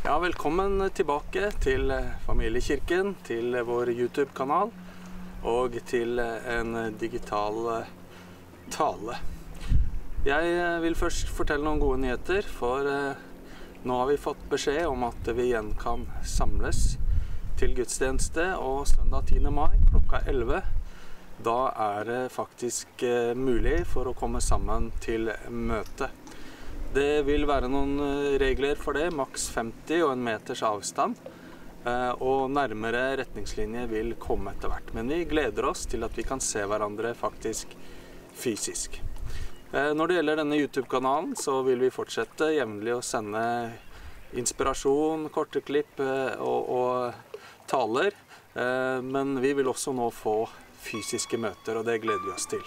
Ja, velkommen tilbake til Familiekirken, til vår YouTube-kanal og til en digital tale. Jeg vil først fortelle noen gode nyheter, for nå har vi fått beskjed om at vi igjen kan samles til gudstjeneste, og søndag 10. mai klokka 11. Da er det faktisk mulig for å komme sammen til møte. Det vil være noen regler for det, maks 50 og en meters avstand, og nærmere retningslinjer vil komme etter hvert. Men vi gleder oss til at vi kan se hverandre faktisk fysisk. Når det gjelder denne YouTube-kanalen, så vil vi fortsette jevnlig å sende inspirasjon, korte klipp og taler, men vi vil også nå få fysiske møter, og det gleder vi oss til.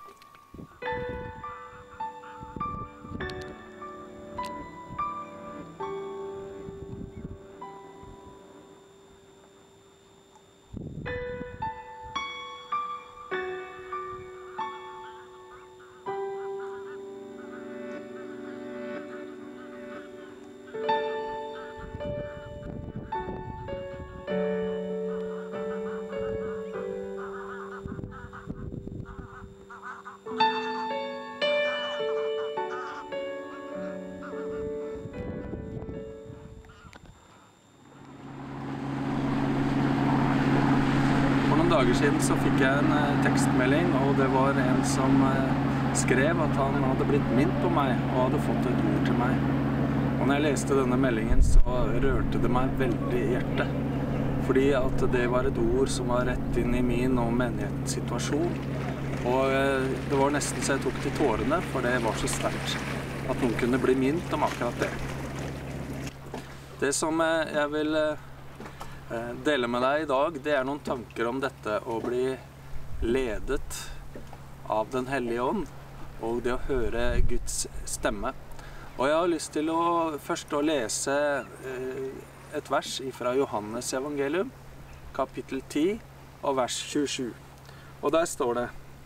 Dager siden så fikk jeg en tekstmelding, og det var en som skrev at han hadde blitt minnet på meg og hadde fått et ord til meg. Og når jeg leste denne meldingen så rørte det meg veldig i hjertet, fordi at det var et ord som var rett inn i min og menighetens situasjon. Og det var nesten så jeg tok til tårene, for det var så sterkt at noen kunne bli minnet om akkurat det. Det som jeg vil dele med deg i dag, det er noen tanker om dette å bli ledet av Den Hellige Ånd, og det å høre Guds stemme. Og jeg har lyst til først å lese et vers fra Johannes evangelium, kapittel 10 og vers 27. Og der står det: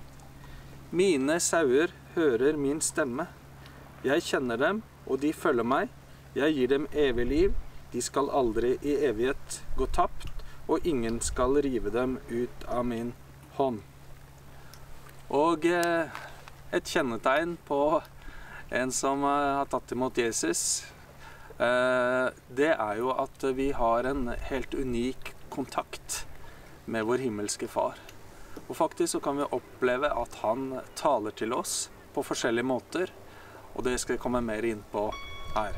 «Mine sauer hører min stemme. Jeg kjenner dem, og de følger meg. Jeg gir dem evig liv. De skal aldri i evighet gå tapt, og ingen skal rive dem ut av min hånd.» Og et kjennetegn på en som har tatt imot Jesus, det er jo at vi har en helt unik kontakt med vår himmelske far. Og faktisk så kan vi oppleve at han taler til oss på forskjellige måter, og det skal jeg komme mer inn på her.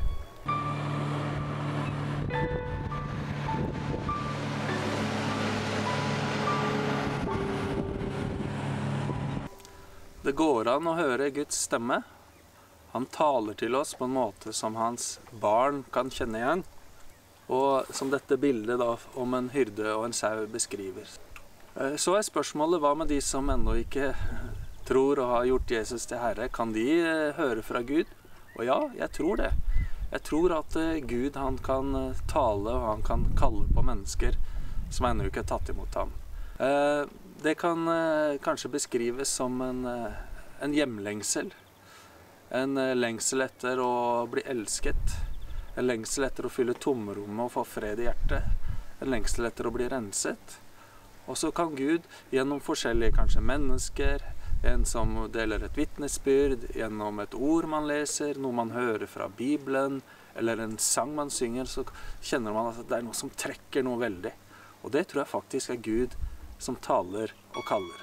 Det går an å høre Guds stemme. Han taler til oss på en måte som hans barn kan kjenne igjen, og som dette bildet da, om en hyrde og en sau beskriver. Så er spørsmålet, hva med de som ennå ikke tror og har gjort Jesus til Herre? Kan de høre fra Gud? Og ja, jeg tror det. Jeg tror at Gud han kan tale, og han kan kalle på mennesker som ennå ikke har tatt imot ham. Det kan kanskje beskrives som en hjemlengsel. En lengsel etter å bli elsket. En lengsel etter å fylle tomrommet og få fred i hjertet. En lengsel etter å bli renset. Og så kan Gud gjennom forskjellige kanskje mennesker, en som deler et vitnesbyrd, gjennom et ord man leser, noe man hører fra Bibelen, eller en sang man synger, så kjenner man at det er noe som trekker noe veldig. Og det tror jeg faktisk er Gud som taler og kaller.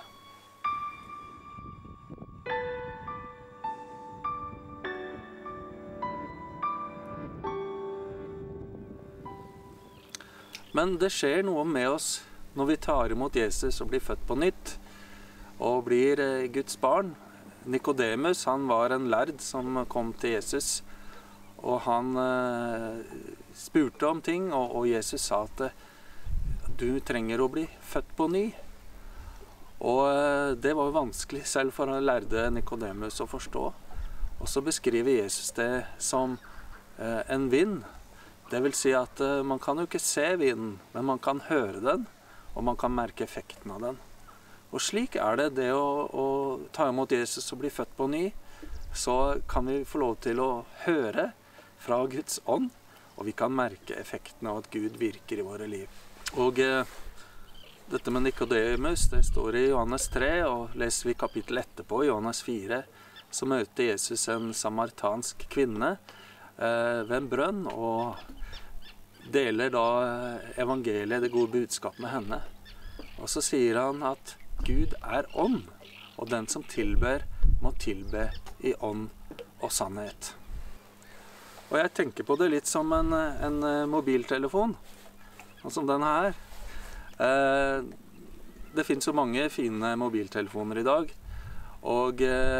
Men det skjer noe med oss når vi tar imot Jesus og blir født på nytt, og blir Guds barn. Nikodemus, han var en lærd som kom til Jesus, og han spurte om ting, og Jesus sa at du trenger å bli født på ny. Og det var jo vanskelig selv for den lærde Nikodemus å forstå. Og så beskriver Jesus det som en vind. Det vil si at man kan jo ikke se vinden, men man kan høre den, og man kan merke effekten av den. Og slik er det å ta imot Jesus og bli født på ny, så kan vi få lov til å høre fra Guds ånd, og vi kan merke effekten av at Gud virker i våre liv. Og dette med Nikodemus, det står i Johannes 3, og leser vi kapittel etterpå, Johannes 4, så møter Jesus en samaritansk kvinne ved en brønn, og deler da evangeliet, det gode budskap med henne. Og så sier han at Gud er ånd, og den som tilber må tilbe i ånd og sannhet. Og jeg tenker på det litt som en mobiltelefon, sånn som den her. Det finnes jo mange fine mobiltelefoner i dag, og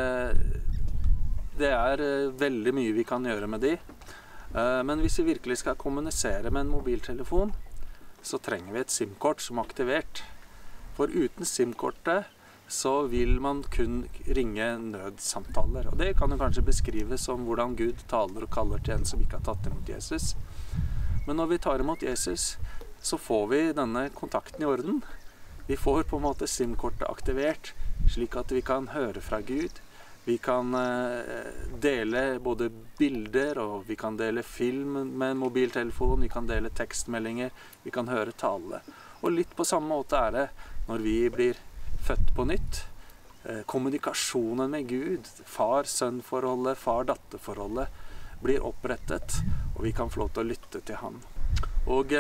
det er veldig mye vi kan gjøre med de. Men hvis vi virkelig skal kommunisere med en mobiltelefon, så trenger vi et SIM-kort som er aktivert. For uten SIM-kortet så vil man kun ringe nødsamtaler. Og det kan jo kanskje beskrives som hvordan Gud taler og kaller til en som ikke har tatt imot Jesus. Men når vi tar imot Jesus, så får vi denne kontakten i orden. Vi får på en måte SIM-kortet aktivert, slik at vi kan høre fra Gud. Vi kan dele både bilder, og vi kan dele film med en mobiltelefon, vi kan dele tekstmeldinger, vi kan høre tale. Og litt på samme måte er det når vi blir født på nytt. Kommunikasjonen med Gud, far-sønn-forholdet, far-datter-forholdet, blir opprettet, og vi kan få lov til å lytte til ham. Og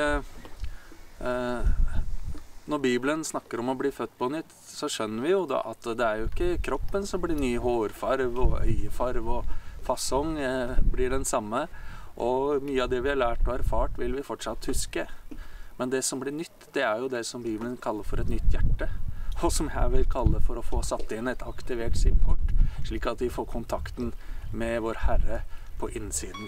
når Bibelen snakker om å bli født på nytt, så skjønner vi jo da at det er jo ikke kroppen som blir ny hårfarv og øyefarv og fasong blir den samme. Og mye av det vi har lært og erfart vil vi fortsatt huske. Men det som blir nytt, det er jo det som Bibelen kaller for et nytt hjerte. Og som jeg vil kalle for å få satt inn et aktivert SIM-kort, slik at vi får kontakten med vår Herre på innsiden.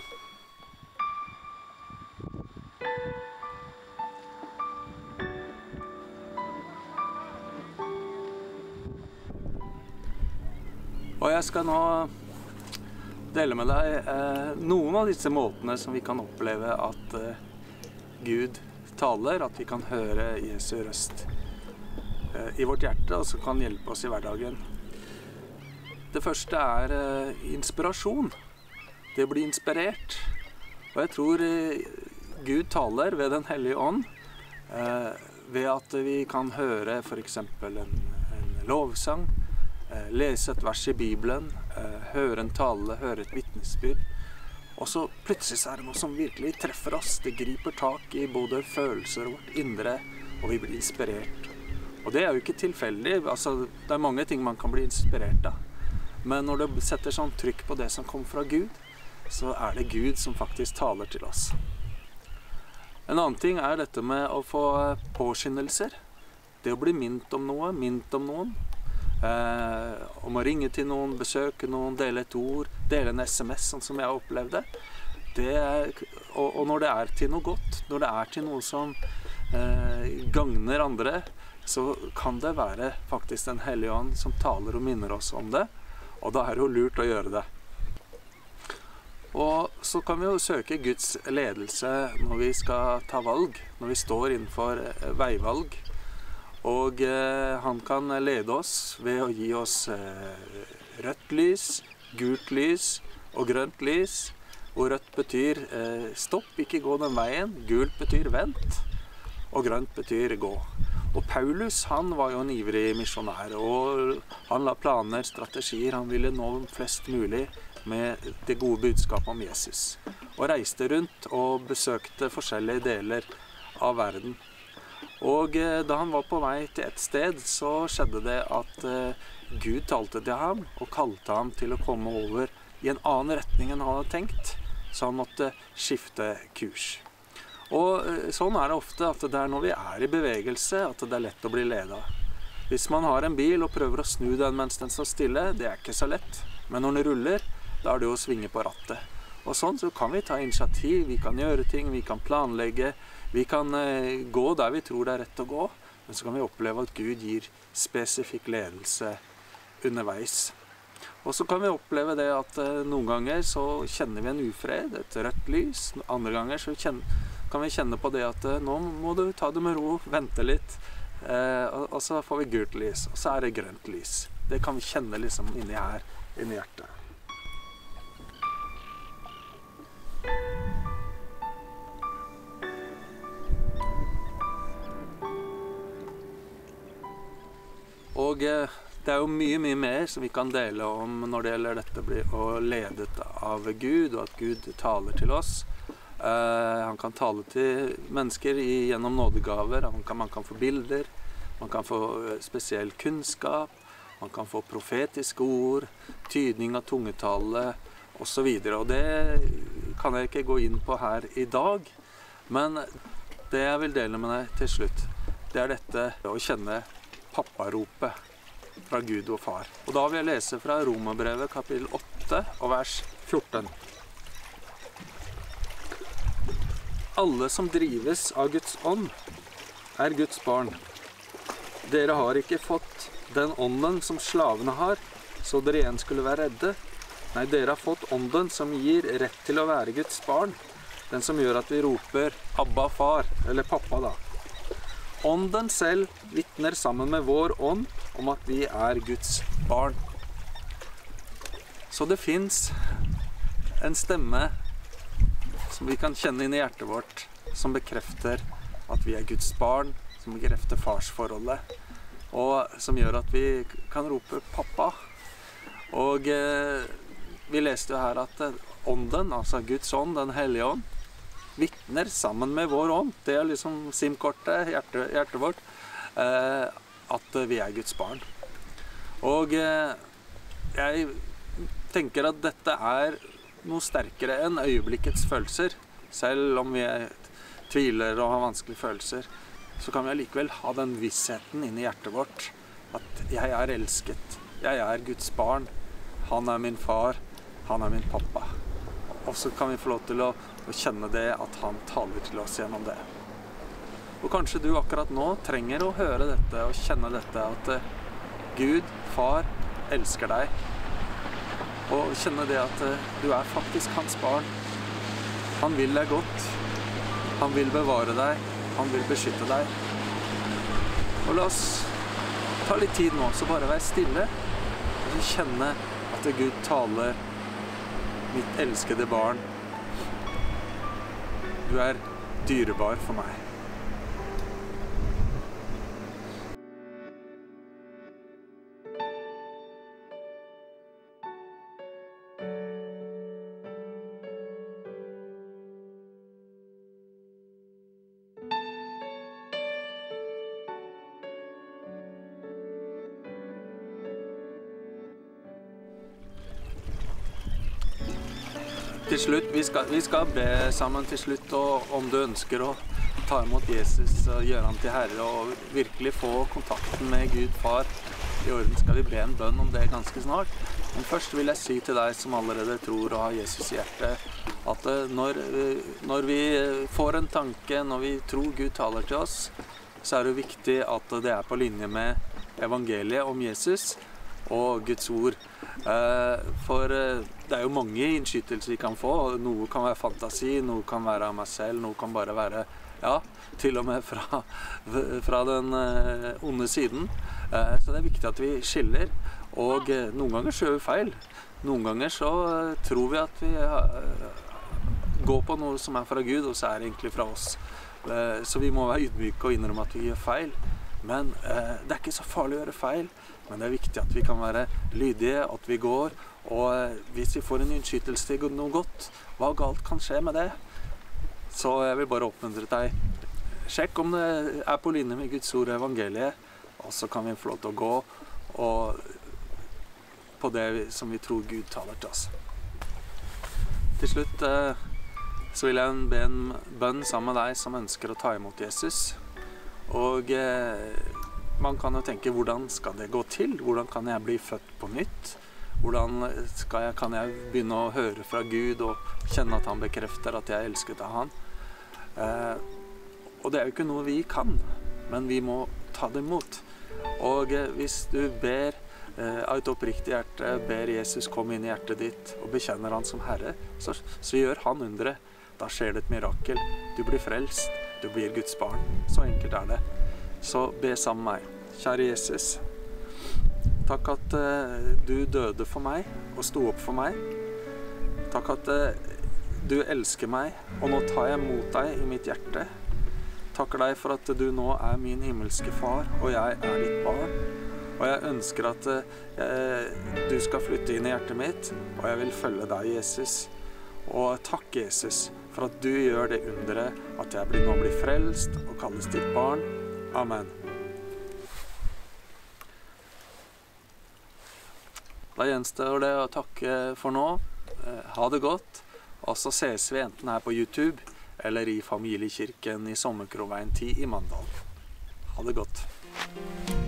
Og jeg skal nå dele med deg noen av disse måtene som vi kan oppleve at Gud taler, at vi kan høre Jesu røst i vårt hjerte, og som kan hjelpe oss i hverdagen. Det første er inspirasjon. Det å bli inspirert. Og jeg tror Gud taler ved Den hellige ånd, ved at vi kan høre for eksempel en lovsang, lese et vers i Bibelen, høre en tale, høre et vitnesbyrd. Og så plutselig så er det noe som virkelig treffer oss. Det griper tak i både følelser og vårt indre, og vi blir inspirert. Og det er jo ikke tilfeldig. Altså, det er mange ting man kan bli inspirert av. Men når det setter sånn trykk på det som kommer fra Gud, så er det Gud som faktisk taler til oss. En annen ting er dette med å få påskynnelser. Det å bli minnet om noe, minnet om noen. Om å ringe til noen, besøke noen, dele et ord, dele en SMS, sånn som jeg opplevde. Og når det er til noe godt, når det er til noe som gagner andre, så kan det være faktisk Den hellige ånd som taler og minner oss om det, og da er det jo lurt å gjøre det. Og så kan vi jo søke Guds ledelse når vi skal ta valg, når vi står innenfor veivalg. Og han kan lede oss ved å gi oss rødt lys, gult lys og grønt lys. Og rødt betyr stopp, ikke gå den veien. Gult betyr vent, og grønt betyr gå. Og Paulus, han var jo en ivrig misjonær, og han la planer, strategier. Han ville nå flest mulig med det gode budskapet om Jesus. Og reiste rundt og besøkte forskjellige deler av verden. Og da han var på vei til et sted, så skjedde det at Gud talte til ham og kalte ham til å komme over i en annen retning enn han hadde tenkt, så han måtte skifte kurs. Og sånn er det ofte, at det er når vi er i bevegelse at det er lett å bli ledet. Hvis man har en bil og prøver å snu den mens den står stille, det er ikke så lett. Men når den ruller, da er det jo å svinge på rattet. Og sånn så kan vi ta initiativ, vi kan gjøre ting, vi kan planlegge, vi kan gå der vi tror det er rett å gå, men så kan vi oppleve at Gud gir spesifikk ledelse underveis. Og så kan vi oppleve det at noen ganger så kjenner vi en ufred, et rødt lys, andre ganger så kan vi kjenne på det at nå må du ta det med ro, vente litt, og så får vi gult lys, og så er det grønt lys. Det kan vi kjenne liksom inni her, inni hjertet. Og det jo mye mer som vi kan dele om når det gjelder dette å ledet av Gud, og at Gud taler til oss. Han kan tale til mennesker gjennom nådegaver, man kan få bilder, man kan få spesiell kunnskap, man kan få profetiske ord, tydning av tungetale, og så videre. Og det kan jeg ikke gå inn på her i dag, men det jeg vil dele med deg til slutt, det dette å kjenne papparopet fra Gud og far. Og da vil jeg lese fra Romerbrevet kapittel 8 og vers 14. Alle som drives av Guds ånd Guds barn. Dere har ikke fått den ånden som slavene har, så dere igjen skulle være redde. Nei, dere har fått ånden som gir rett til å være Guds barn. Den som gjør at vi roper Abba far, eller pappa da. Ånden selv vitner sammen med vår ånd om at vi Guds barn. Så det finnes en stemme som vi kan kjenne inn i hjertet vårt, som bekrefter at vi Guds barn, som bekrefter farsforholdet, og som gjør at vi kan rope pappa. Og vi leste jo her at ånden, altså Guds ånd, den hellige ånd, vitner sammen med vår ånd. Det liksom SIM-kortet, hjertet vårt, at vi Guds barn. Og jeg tenker at dette noe sterkere enn øyeblikkets følelser. Selv om vi tviler og har vanskelige følelser, så kan vi allikevel ha den vissheten inn i hjertet vårt, at jeg elsket, jeg Guds barn, han min far, han min pappa. Og så kan vi få lov til å kjenne det at han taler til oss gjennom det. Og kanskje du akkurat nå trenger å høre dette og kjenne dette, at Gud, far, elsker deg. Og kjenne det at du faktisk hans barn. Han vil deg godt. Han vil bevare deg. Han vil beskytte deg. Og la oss ta litt tid nå, så bare vær stille. Og kjenne at Gud taler. Mitt elskede barn, du dyrebar for meg. Til slutt, vi skal be sammen til slutt, og om du ønsker å ta imot Jesus og gjøre han til Herre og virkelig få kontakten med Gud far i orden, skal vi be en bønn om det ganske snart. Men først vil jeg si til deg som allerede tror og har Jesus i hjertet, at når vi får en tanke, når vi tror Gud taler til oss, så det viktig at det på linje med evangeliet om Jesus og Guds ord. For det jo mange innskytelser vi kan få. Noe kan være fantasi, noe kan være av meg selv, noe kan bare være, ja, til og med fra den onde siden. Så det viktig at vi skiller, og noen ganger så gjør vi feil. Noen ganger så tror vi at vi går på noe som fra Gud, og så det egentlig fra oss. Så vi må være ydmyke og innrømme at vi gjør feil. Men det ikke så farlig å gjøre feil, men det viktig at vi kan være lydige, at vi går, og hvis vi får en innskytelse til noe godt, hva galt kan skje med det? Så jeg vil bare oppmuntre deg. Sjekk om det på linje med Guds ord og evangeliet, og så kan vi få lov til å gå og på det som vi tror Gud taler til oss. Til slutt så vil jeg be en bønn sammen med deg som ønsker å ta imot Jesus. Og man kan jo tenke, hvordan skal det gå til? Hvordan kan jeg bli født på nytt? Hvordan kan jeg begynne å høre fra Gud og kjenne at han bekrefter at jeg er elsket av han? Og det jo ikke noe vi kan, men vi må ta det imot. Og hvis du ber av et oppriktig hjerte, ber Jesus komme inn i hjertet ditt og bekjenner han som Herre, så gjør han undre. Da skjer det et mirakel. Du blir frelst. Du blir Guds barn. Så enkelt det. Så be sammen med meg. Kjære Jesus, takk at du døde for meg og sto opp for meg. Takk at du elsker meg, og nå tar jeg mot deg i mitt hjerte. Takker deg for at du nå min himmelske far, og jeg ditt barn. Og jeg ønsker at du skal flytte inn i hjertet mitt, og jeg vil følge deg, Jesus. Og takk, Jesus, for at du gjør det underet at jeg nå blir frelst og kalles ditt barn. Amen. Da gjenstår det å takke for nå. Ha det godt. Og så ses vi enten her på YouTube eller i familiekirken i Sommerkroveien 10 i Mandal. Ha det godt.